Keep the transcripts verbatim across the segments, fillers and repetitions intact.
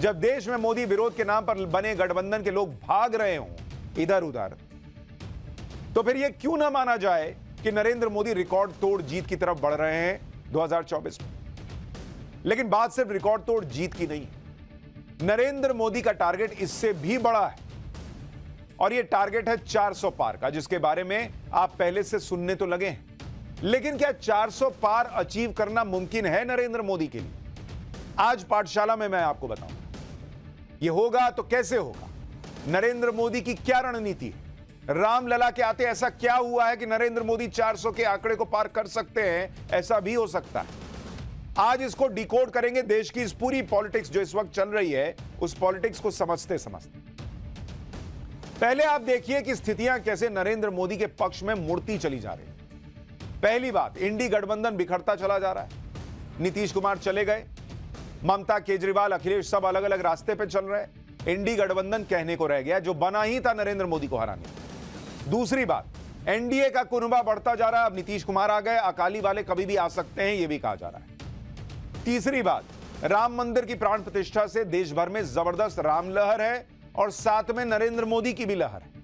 जब देश में मोदी विरोध के नाम पर बने गठबंधन के लोग भाग रहे हों इधर उधर, तो फिर यह क्यों ना माना जाए कि नरेंद्र मोदी रिकॉर्ड तोड़ जीत की तरफ बढ़ रहे हैं दो हज़ार चौबीस में। लेकिन बात सिर्फ रिकॉर्ड तोड़ जीत की नहीं, नरेंद्र मोदी का टारगेट इससे भी बड़ा है और यह टारगेट है चार सौ पार का, जिसके बारे में आप पहले से सुनने तो लगे हैं। लेकिन क्या चार सौ पार अचीव करना मुमकिन है नरेंद्र मोदी के लिए? आज पाठशाला में मैं आपको बताऊंगा यह होगा तो कैसे होगा, नरेंद्र मोदी की क्या रणनीति है, रामलला के आते ऐसा क्या हुआ है कि नरेंद्र मोदी चार सौ के आंकड़े को पार कर सकते हैं, ऐसा भी हो सकता है। आज इसको डिकोड करेंगे, देश की इस पूरी पॉलिटिक्स जो इस वक्त चल रही है उस पॉलिटिक्स को समझते समझते। पहले आप देखिए कि स्थितियां कैसे नरेंद्र मोदी के पक्ष में मुड़ती चली जा रही है। पहली बात, इंडी गठबंधन बिखरता चला जा रहा है। नीतीश कुमार चले गए, ममता, केजरीवाल, अखिलेश सब अलग अलग रास्ते पे चल रहे हैं। इंडी गठबंधन कहने को रह गया जो बना ही था नरेंद्र मोदी को हराने। दूसरी बात, एनडीए का कुनबा बढ़ता जा रहा है। अब नीतीश कुमार आ गए, अकाली वाले कभी भी आ सकते हैं, यह भी कहा जा रहा है। तीसरी बात, राम मंदिर की प्राण प्रतिष्ठा से देश भर में जबरदस्त राम लहर है और साथ में नरेंद्र मोदी की भी लहर है।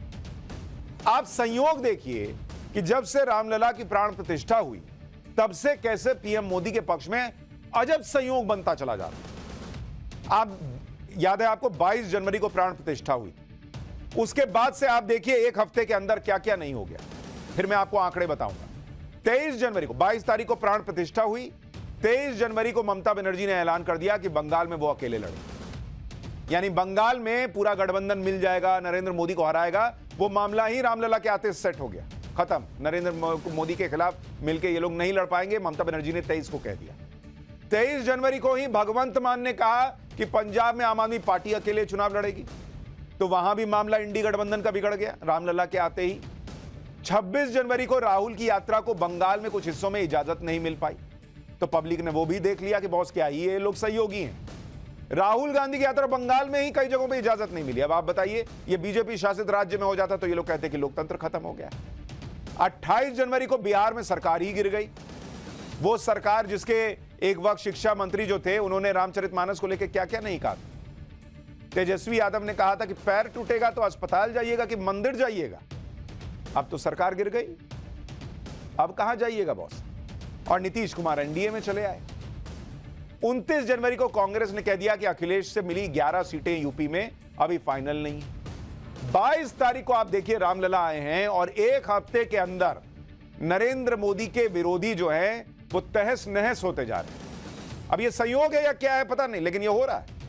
आप संयोग देखिए कि जब से रामलला की प्राण प्रतिष्ठा हुई तब से कैसे पीएम मोदी के पक्ष में अजब संयोग बनता चला जा रहा है। आप याद है आपको बाईस जनवरी को प्राण प्रतिष्ठा हुई, उसके बाद से आप देखिए एक हफ्ते के अंदर क्या क्या नहीं हो गया। फिर मैं आपको आंकड़े बताऊंगा। तेईस जनवरी को, बाईस तारीख को प्राण प्रतिष्ठा हुई, तेईस जनवरी को ममता बनर्जी ने ऐलान कर दिया कि बंगाल में वो अकेले लड़े, यानी बंगाल में पूरा गठबंधन मिल जाएगा, नरेंद्र मोदी को हराएगा। वो मामला ही रामलला के आते सेट हो गया, खत्म। नरेंद्र मोदी के खिलाफ मिलकर ये लोग नहीं लड़ पाएंगे, ममता बनर्जी ने तेईस को कह दिया। तेईस जनवरी को ही भगवंत मान ने कहा कि पंजाब में आम आदमी पार्टी अकेले चुनाव लड़ेगी, तो वहां भी मामला इंडी गठबंधन का बिगड़ गया रामलला के आते ही। छब्बीस जनवरी को राहुल की यात्रा को बंगाल में कुछ हिस्सों में इजाजत नहीं मिल पाई, तो पब्लिक ने वो भी देख लिया कि बॉस क्या ही ये लोग सहयोगी हैं। राहुल गांधी की यात्रा बंगाल में ही कई जगहों पे इजाजत नहीं मिली। अब आप बताइए, ये बीजेपी शासित राज्य में हो जाता तो ये लोग कहते कि लोकतंत्र खत्म हो गया। अट्ठाईस जनवरी को बिहार में सरकार ही गिर गई। वो सरकार जिसके एक वक्त शिक्षा मंत्री जो थे, उन्होंने रामचरितमानस को लेकर क्या क्या नहीं कहा। तेजस्वी यादव ने कहा था कि पैर टूटेगा तो अस्पताल जाइएगा कि मंदिर जाइएगा। अब तो सरकार गिर गई, अब कहां जाइएगा बॉस। और नीतीश कुमार एनडीए में चले आए। उनतीस जनवरी को कांग्रेस ने कह दिया कि अखिलेश से मिली ग्यारह सीटें यूपी में अभी फाइनल नहीं है। बाईस तारीख को आप देखिए रामलला आए हैं और एक हफ्ते के अंदर नरेंद्र मोदी के विरोधी जो हैं वो तहस नहस होते जा रहे हैं। अब ये संयोग है या क्या है पता नहीं, लेकिन ये हो रहा है।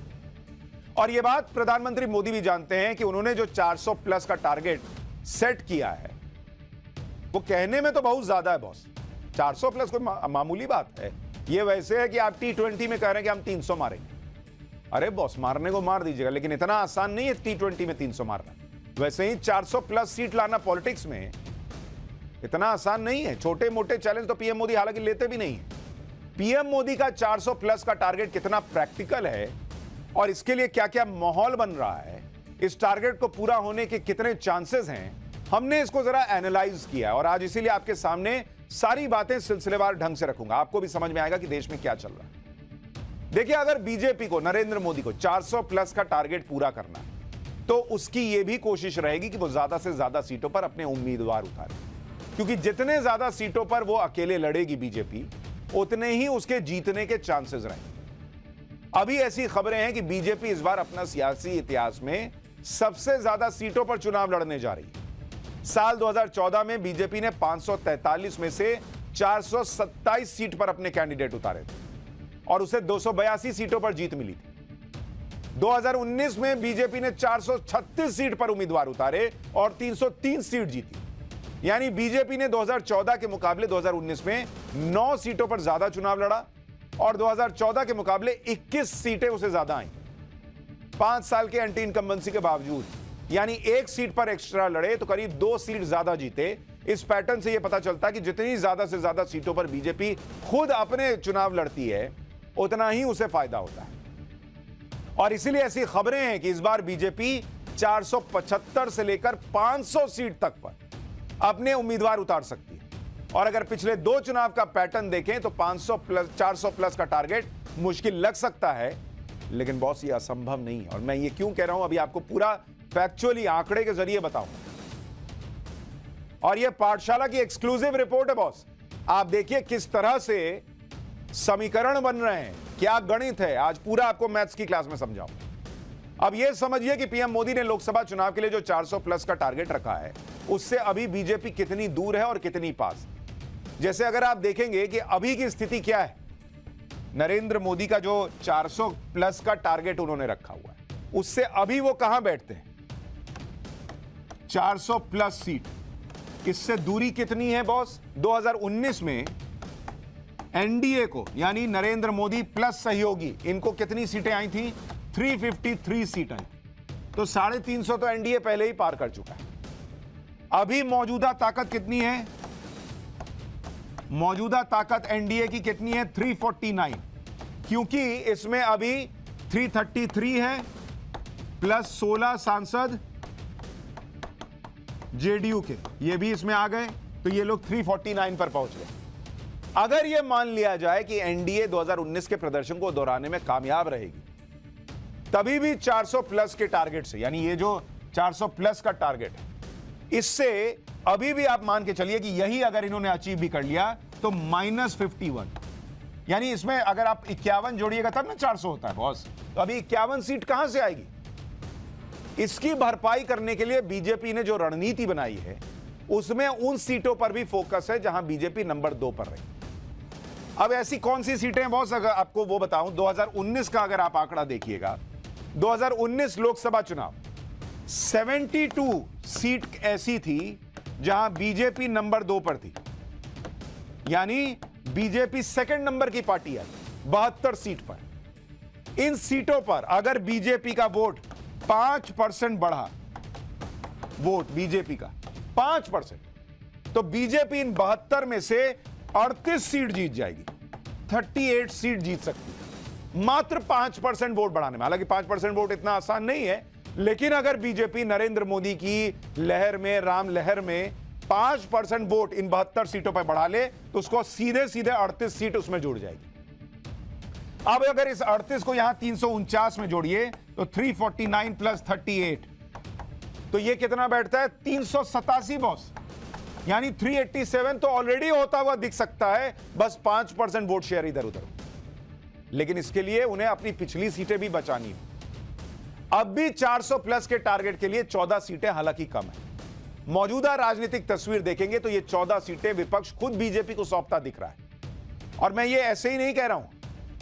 और ये बात प्रधानमंत्री मोदी भी जानते हैं कि उन्होंने जो चार सौ प्लस का टारगेट सेट किया है वो कहने में तो बहुत ज्यादा है बॉस। चार सौ प्लस कोई मा, मामूली बात है। ये वैसे है कि आप टी ट्वेंटी में कह रहे हैं कि हम तीन सौ मारेंगे। अरे बॉस, मारने को मार दीजिएगा, लेकिन इतना आसान नहीं है टी ट्वेंटी में तीन सौ मारना। वैसे ही चार सौ प्लस सीट लाना पॉलिटिक्स में इतना आसान नहीं है। छोटे मोटे चैलेंज तो पीएम मोदी हालांकि लेते भी नहीं है। पीएम मोदी का चार सौ प्लस का टारगेट कितना प्रैक्टिकल है और इसके लिए क्या क्या माहौल बन रहा है, इस टारगेट को पूरा होने के कितने चांसेस हैं, हमने इसको जरा एनालाइज किया और आज इसीलिए आपके सामने सारी बातें सिलसिलेवार ढंग से रखूंगा। आपको भी समझ में आएगा कि देश में क्या चल रहा है। देखिए, अगर बीजेपी को, नरेंद्र मोदी को चार सौ प्लस का टारगेट पूरा करना है तो उसकी यह भी कोशिश रहेगी कि वो ज्यादा से ज्यादा सीटों पर अपने उम्मीदवार उतारे, क्योंकि जितने ज्यादा सीटों पर वो अकेले लड़ेगी बीजेपी, उतने ही उसके जीतने के चांसेस रहेंगे। अभी ऐसी खबरें हैं कि बीजेपी इस बार अपना सियासी इतिहास में सबसे ज्यादा सीटों पर चुनाव लड़ने जा रही है। साल दो हज़ार चौदह में बीजेपी ने पांच सौ तैंतालीस में से चार सौ सत्ताईस सीट पर अपने कैंडिडेट उतारे थे और उसे दो सौ बयासी सीटों पर जीत मिली थी। दो हज़ार उन्नीस में बीजेपी ने चार सौ छत्तीस सीट पर उम्मीदवार उतारे और तीन सौ तीन सीट जीती। यानी बीजेपी ने दो हज़ार चौदह के मुकाबले दो हज़ार उन्नीस में नौ सीटों पर ज्यादा चुनाव लड़ा और दो हज़ार चौदह के मुकाबले इक्कीस सीटें उसे ज्यादा आईं। पांच साल के एंटी इनकम्बेंसी के बावजूद, यानी एक सीट पर एक्स्ट्रा लड़े तो करीब दो सीट ज्यादा जीते। इस पैटर्न से यह पता चलता है कि जितनी ज्यादा से ज्यादा सीटों पर बीजेपी खुद अपने चुनाव लड़ती है, उतना ही उसे फायदा होता है। और इसीलिए ऐसी खबरें हैं कि इस बार बीजेपी चार सौ पचहत्तर से लेकर पांच सौ सीट तक पर अपने उम्मीदवार उतार सकती है। और अगर पिछले दो चुनाव का पैटर्न देखें तो पांच सौ प्लस चार सौ प्लस का टारगेट मुश्किल लग सकता है, लेकिन बॉस ये असंभव नहीं है। और मैं ये क्यों कह रहा हूं, अभी आपको पूरा फैक्चुअली आंकड़े के जरिए बताऊंगा। और ये पाठशाला की एक्सक्लूसिव रिपोर्ट है बॉस। आप देखिए किस तरह से समीकरण बन रहे हैं, क्या गणित है। आज पूरा आपको मैथ्स की क्लास में समझाऊंगा। अब यह समझिए कि पीएम मोदी ने लोकसभा चुनाव के लिए जो चार सौ प्लस का टारगेट रखा है, उससे अभी बीजेपी कितनी दूर है और कितनी पास। जैसे अगर आप देखेंगे कि अभी की स्थिति क्या है, नरेंद्र मोदी का जो चार सौ प्लस का टारगेट उन्होंने रखा हुआ है, उससे अभी वो कहां बैठते हैं, चार सौ प्लस सीट। इससे दूरी कितनी है बॉस? दो हज़ार उन्नीस में एनडीए को, यानी नरेंद्र मोदी प्लस सहयोगी, इनको कितनी सीटें आई थी? तीन सौ तिरेपन सीटें आई। तो साढ़े तीन सौ तो एनडीए पहले ही पार कर चुका है। अभी मौजूदा ताकत कितनी है? मौजूदा ताकत एनडीए की कितनी है? तीन सौ उनचास, क्योंकि इसमें अभी तीन सौ तैंतीस है प्लस सोलह सांसद जेडीयू के, ये भी इसमें आ गए, तो ये लोग तीन सौ उनचास पर पहुंच गए। अगर ये मान लिया जाए कि एनडीए दो हज़ार उन्नीस के प्रदर्शन को दोहराने में कामयाब रहेगी, तभी भी चार सौ प्लस के टारगेट से, यानी ये जो चार सौ प्लस का टारगेट है, इससे अभी भी आप मान के चलिए कि यही अगर इन्होंने अचीव भी कर लिया तो माइनस फिफ्टी वन, यानी इसमें अगर आप इक्यावन जोड़िएगा तब ना चार सौ होता है बॉस। तो अभी इक्यावन सीट कहां से आएगी? इसकी भरपाई करने के लिए बीजेपी ने जो रणनीति बनाई है, उसमें उन सीटों पर भी फोकस है जहां बीजेपी नंबर दो पर रही। अब ऐसी कौन सी सीटें हैं बॉस, अगर आपको वो बताऊं, दो हज़ार उन्नीस का अगर आप आंकड़ा देखिएगा, दो हज़ार उन्नीस लोकसभा चुनाव बहत्तर सीट ऐसी थी जहां बीजेपी नंबर दो पर थी, यानी बीजेपी सेकंड नंबर की पार्टी है बहत्तर सीट पर। इन सीटों पर अगर बीजेपी का वोट पांच परसेंट बढ़ा, वोट बीजेपी का पांच परसेंट, तो बीजेपी इन बहत्तर में से अड़तीस सीट जीत जाएगी, अड़तीस सीट जीत सकती है मात्र पांच परसेंट वोट बढ़ाने में। हालांकि पांच परसेंट वोट इतना आसान नहीं है, लेकिन अगर बीजेपी नरेंद्र मोदी की लहर में, राम लहर में पांच परसेंट वोट इन बहत्तर सीटों पर बढ़ा ले, तो उसको सीधे सीधे अड़तीस सीट उसमें जुड़ जाएगी। अब अगर इस अड़तीस को यहां तीन सौ उनचास में जोड़िए तो तीन सौ उनचास प्लस अड़तीस, तो ये कितना बैठता है? तीन सौ सतासी बॉस, यानी तीन सौ सत्तासी तो ऑलरेडी होता हुआ दिख सकता है, बस पांच परसेंट वोट शेयर इधर उधर। लेकिन इसके लिए उन्हें अपनी पिछली सीटें भी बचानी है। अब भी चार सौ प्लस के टारगेट के लिए चौदह सीटें हालांकि कम है। मौजूदा राजनीतिक तस्वीर देखेंगे तो ये चौदह सीटें विपक्ष खुद बीजेपी को सौंपता दिख रहा है। और मैं ये ऐसे ही नहीं कह रहा हूं,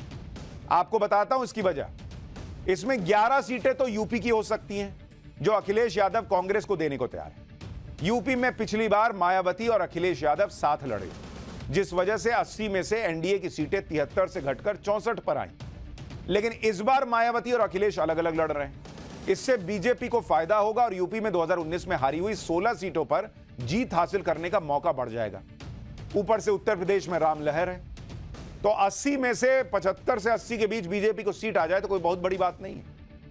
आपको बताता हूं इसकी वजह। इसमें ग्यारह सीटें तो यूपी की हो सकती हैं, जो अखिलेश यादव कांग्रेस को देने को तैयार है। यूपी में पिछली बार मायावती और अखिलेश यादव साथ लड़े, जिस वजह से अस्सी में से एनडीए की सीटें तिहत्तर से घटकर चौसठ पर आई। लेकिन इस बार मायावती और अखिलेश अलग अलग लड़ रहे हैं। इससे बीजेपी को फायदा होगा और यूपी में दो हज़ार उन्नीस में हारी हुई सोलह सीटों पर जीत हासिल करने का मौका बढ़ जाएगा। ऊपर से उत्तर प्रदेश में राम लहर है, तो अस्सी में से पचहत्तर से अस्सी के बीच बीजेपी को सीट आ जाए तो कोई बहुत बड़ी बात नहीं है।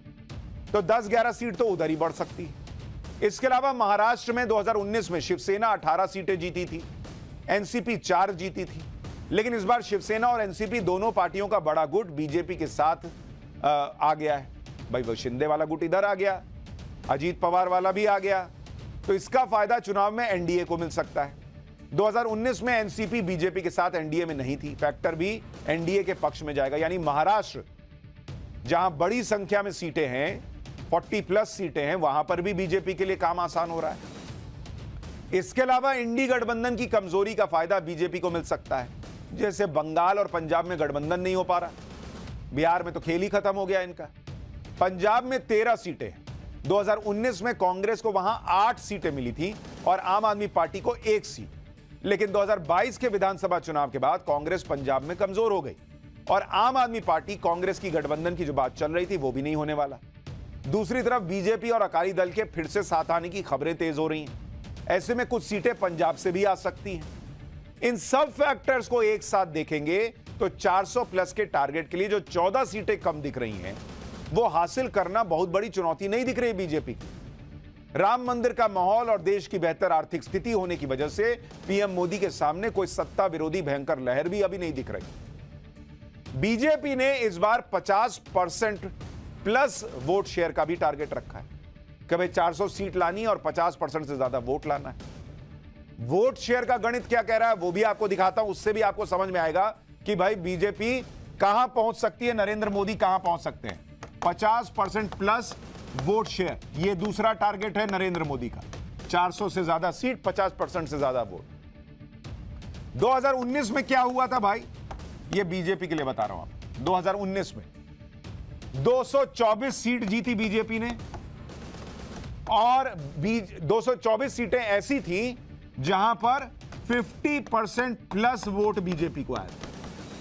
तो दस ग्यारह सीट तो उधर ही बढ़ सकती है। इसके अलावा महाराष्ट्र में दो हज़ार उन्नीस में शिवसेना अठारह सीटें जीती थी, एनसीपी चार जीती थी। लेकिन इस बार शिवसेना और एनसीपी दोनों पार्टियों का बड़ा गुट बीजेपी के साथ आ, आ गया है। भाई वो शिंदे वाला गुट इधर आ गया, अजीत पवार वाला भी आ गया, तो इसका फायदा चुनाव में एनडीए को मिल सकता है। दो हज़ार उन्नीस में एनसीपी बीजेपी के साथ एनडीए में नहीं थी, फैक्टर भी एनडीए के पक्ष में जाएगा। यानी महाराष्ट्र जहां बड़ी संख्या में सीटें हैं, चालीस प्लस सीटें हैं, वहां पर भी बीजेपी के लिए काम आसान हो रहा है। इसके अलावा इंडी गठबंधन की कमजोरी का फायदा बीजेपी को मिल सकता है। जैसे बंगाल और पंजाब में गठबंधन नहीं हो पा रहा, बिहार में तो खेल ही खत्म हो गया इनका। पंजाब में तेरह सीटें हैं, दो हज़ार उन्नीस में कांग्रेस को वहां आठ सीटें मिली थी और आम आदमी पार्टी को एक सीट। लेकिन दो हज़ार बाईस के विधानसभा चुनाव के बाद कांग्रेस पंजाब में कमजोर हो गई और आम आदमी पार्टी, कांग्रेस की गठबंधन की जो बात चल रही थी वो भी नहीं होने वाला। दूसरी तरफ बीजेपी और अकाली दल के फिर से साथ आने की खबरें तेज हो रही हैं। ऐसे में कुछ सीटें पंजाब से भी आ सकती हैं। इन सब फैक्टर्स को एक साथ देखेंगे तो चार सौ प्लस के टारगेट के लिए जो चौदह सीटें कम दिख रही हैं, वो हासिल करना बहुत बड़ी चुनौती नहीं दिख रही बीजेपी की। राम मंदिर का माहौल और देश की बेहतर आर्थिक स्थिति होने की वजह से पीएम मोदी के सामने कोई सत्ता विरोधी भयंकर लहर भी अभी नहीं दिख रही। बीजेपी ने इस बार पचास परसेंट प्लस वोट शेयर का भी टारगेट रखा है कि भाई चार सौ सीट लानी है और पचास परसेंट से ज्यादा वोट लाना है। वोट शेयर का गणित क्या कह रहा है वो भी आपको दिखाता हूं, उससे भी आपको समझ में आएगा कि भाई बीजेपी कहां पहुंच सकती है, नरेंद्र मोदी कहां पहुंच सकते हैं। पचास परसेंट प्लस वोट शेयर, यह दूसरा टारगेट है नरेंद्र मोदी का। चार सौ से ज्यादा सीट, पचास परसेंट से ज्यादा वोट। दो हज़ार उन्नीस में क्या हुआ था भाई, यह बीजेपी के लिए बता रहा हूं आप। दो हज़ार उन्नीस में दो सौ चौबीस सीट जीती बीजेपी ने, और दो सौ चौबीस सीटें ऐसी थी जहां पर पचास परसेंट प्लस वोट बीजेपी को आया था,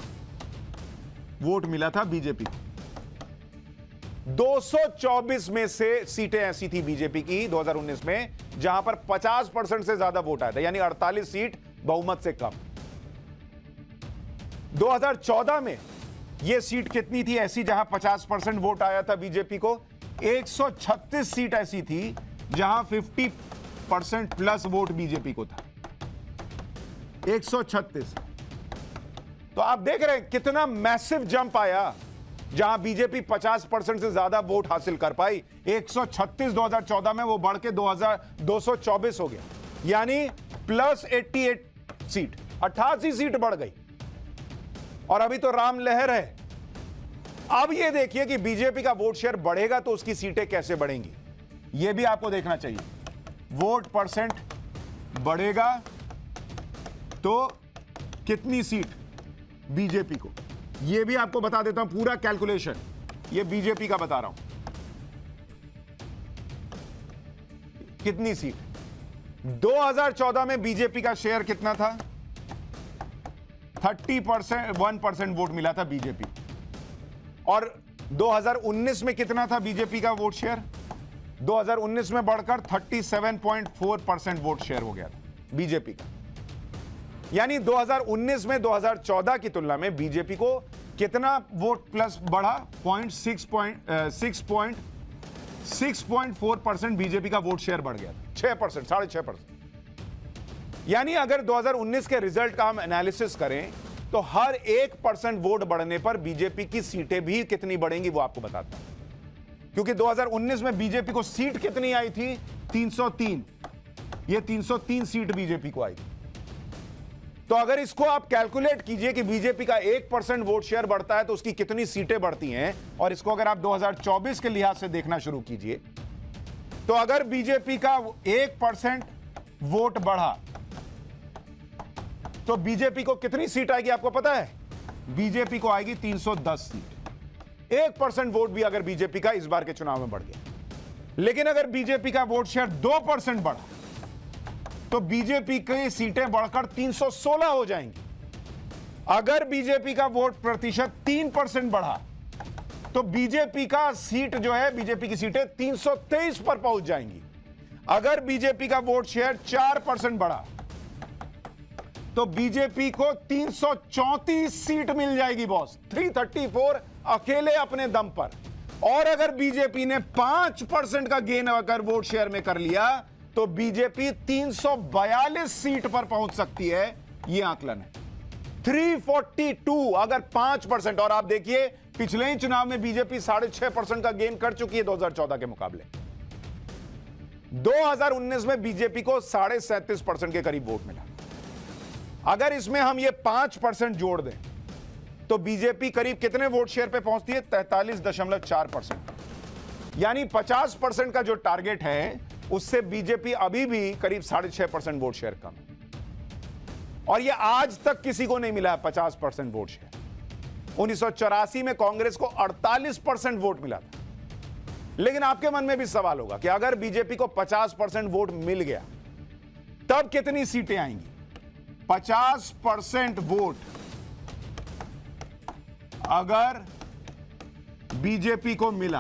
वोट मिला था बीजेपी को। दो सौ चौबीस में से सीटें ऐसी थी बीजेपी की दो हज़ार उन्नीस में जहां पर पचास परसेंट से ज्यादा वोट आया था, यानी अड़तालीस सीट बहुमत से कम। दो हज़ार चौदह में यह सीट कितनी थी ऐसी जहां पचास परसेंट वोट आया था बीजेपी को, एक सौ छत्तीस सीट ऐसी थी जहां पचास परसेंट प्लस वोट बीजेपी को था, एक सौ छत्तीस। तो आप देख रहे हैं कितना मैसिव जंप आया जहां बीजेपी पचास परसेंट से ज्यादा वोट हासिल कर पाई। एक सौ छत्तीस दो हज़ार चौदह में वो बढ़ के दो सौ चौबीस हो गया, यानी प्लस अट्ठासी सीट, अट्ठासी सीट बढ़ गई। और अभी तो राम लहर है। अब ये देखिए कि बीजेपी का वोट शेयर बढ़ेगा तो उसकी सीटें कैसे बढ़ेंगी, यह भी आपको देखना चाहिए। वोट परसेंट बढ़ेगा तो कितनी सीट बीजेपी को, यह भी आपको बता देता हूं, पूरा कैलकुलेशन यह बीजेपी का बता रहा हूं। कितनी सीट, दो हज़ार चौदह में बीजेपी का शेयर कितना था, तीस परसेंट, वन परसेंट वोट मिला था बीजेपी। और दो हज़ार उन्नीस में कितना था बीजेपी का वोट शेयर, दो हज़ार उन्नीस में बढ़कर सैंतीस पॉइंट चार परसेंट वोट शेयर हो गया था बीजेपी का। यानी दो हज़ार उन्नीस में दो हज़ार चौदह की तुलना में बीजेपी को कितना वोट प्लस बढ़ा, point six point six point six point four percent BJP का वोट शेयर बढ़ गया, छह परसेंट, साढ़े छह परसेंट। यानी अगर दो हज़ार उन्नीस के रिजल्ट का हम एनालिसिस करें तो हर एक परसेंट वोट बढ़ने पर बीजेपी की सीटें भी कितनी बढ़ेंगी वो आपको बताता हूं। क्योंकि दो हज़ार उन्नीस में बीजेपी को सीट कितनी आई थी, तीन सौ तीन, ये तीन सौ तीन सीट बीजेपी को आई थी। तो अगर इसको आप कैलकुलेट कीजिए कि बीजेपी का एक परसेंट वोट शेयर बढ़ता है तो उसकी कितनी सीटें बढ़ती हैं, और इसको अगर आप दो हज़ार चौबीस के लिहाज से देखना शुरू कीजिए तो अगर बीजेपी का एक परसेंट वोट बढ़ा तो बीजेपी को कितनी सीट आएगी आपको पता है, बीजेपी को आएगी तीन सौ दस सीट। एक परसेंट वोट भी अगर बीजेपी का इस बार के चुनाव में बढ़ गया। लेकिन अगर बीजेपी का वोट शेयर दो परसेंट बढ़ा तो बीजेपी की सीटें बढ़कर तीन सौ सोलह हो जाएंगी। अगर बीजेपी का वोट प्रतिशत तीन परसेंट बढ़ा तो बीजेपी का सीट जो है, बीजेपी की सीटें तीन सौ तेईस पर पहुंच जाएंगी। अगर बीजेपी का वोट शेयर चार परसेंट बढ़ा तो बीजेपी को तीन सौ चौंतीस सीट मिल जाएगी बॉस, तीन सौ चौंतीस अकेले अपने दम पर। और अगर बीजेपी ने पांच परसेंट का गेन अगर वोट शेयर में कर लिया तो बीजेपी तीन सौ बयालीस सीट पर पहुंच सकती है, यह आकलन है। तीन सौ बयालीस अगर पांच परसेंट, और आप देखिए पिछले ही चुनाव में बीजेपी साढ़े छह परसेंट का गेन कर चुकी है दो हज़ार चौदह के मुकाबले। दो हज़ार उन्नीस में बीजेपी को साढ़े सैंतीस परसेंट के करीब वोट मिला। अगर इसमें हम ये पांच परसेंट जोड़ दें तो बीजेपी करीब कितने वोट शेयर पे पहुंचती है, तैंतालीस दशमलव चार परसेंट। यानी पचास परसेंट का जो टारगेट है उससे बीजेपी अभी भी करीब साढ़े छह परसेंट वोट शेयर कम है। और यह आज तक किसी को नहीं मिला है पचास परसेंट वोट शेयर। उन्नीस सौ चौरासी में कांग्रेस को अड़तालीस परसेंट वोट मिला था। लेकिन आपके मन में भी सवाल होगा कि अगर बीजेपी को पचास परसेंट वोट मिल गया तब कितनी सीटें आएंगी। पचास परसेंट वोट अगर बीजेपी को मिला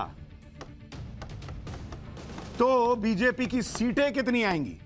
तो बीजेपी की सीटें कितनी आएंगी,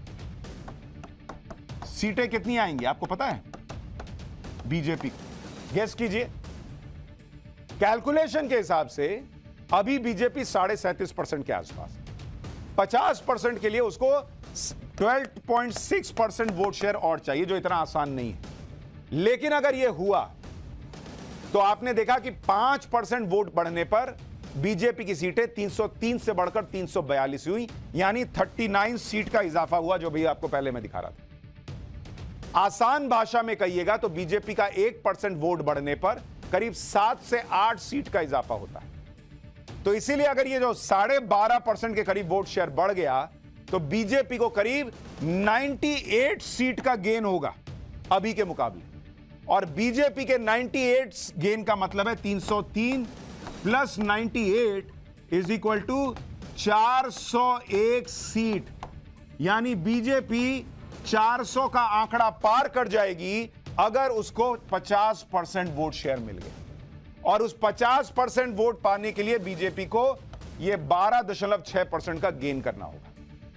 सीटें कितनी आएंगी आपको पता है बीजेपी को, गेस कीजिए। कैलकुलेशन के हिसाब से अभी बीजेपी साढ़े सैंतीस परसेंट के आसपास, पचास परसेंट के लिए उसको बारह पॉइंट छह परसेंट वोट शेयर और चाहिए, जो इतना आसान नहीं है। लेकिन अगर यह हुआ तो आपने देखा कि पांच परसेंट वोट बढ़ने पर बीजेपी की सीटें तीन सौ तीन से बढ़कर तीन सौ बयालीस हुई, यानी उनतालीस सीट का इजाफा हुआ, जो भी आपको पहले मैं दिखा रहा था। आसान भाषा में कहिएगा तो बीजेपी का एक परसेंट वोट बढ़ने पर करीब सात से आठ सीट का इजाफा होता है। तो इसीलिए अगर ये जो साढ़े बारह परसेंट के करीब वोट शेयर बढ़ गया तो बीजेपी को करीब अट्ठानवे सीट का गेन होगा अभी के मुकाबले, और बीजेपी के अट्ठानवे गेन का मतलब है तीन सौ तीन प्लस अट्ठानवे इज इक्वल टू चार सौ एक सीट, यानी बीजेपी चार सौ का आंकड़ा पार कर जाएगी अगर उसको पचास परसेंट वोट शेयर मिल गए। और उस पचास परसेंट वोट पाने के लिए बीजेपी को यह बारह दशमलव छह परसेंट का गेन करना होगा।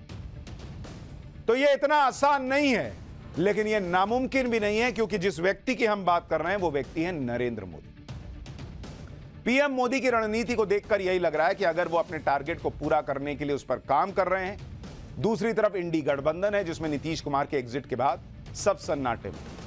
तो यह इतना आसान नहीं है, लेकिन यह नामुमकिन भी नहीं है, क्योंकि जिस व्यक्ति की हम बात कर रहे हैं वो व्यक्ति है नरेंद्र मोदी। पीएम मोदी की रणनीति को देखकर यही लग रहा है कि अगर वो अपने टारगेट को पूरा करने के लिए उस पर काम कर रहे हैं। दूसरी तरफ इंडी गठबंधन है जिसमें नीतीश कुमार के एग्जिट के बाद सब सन्नाटे में।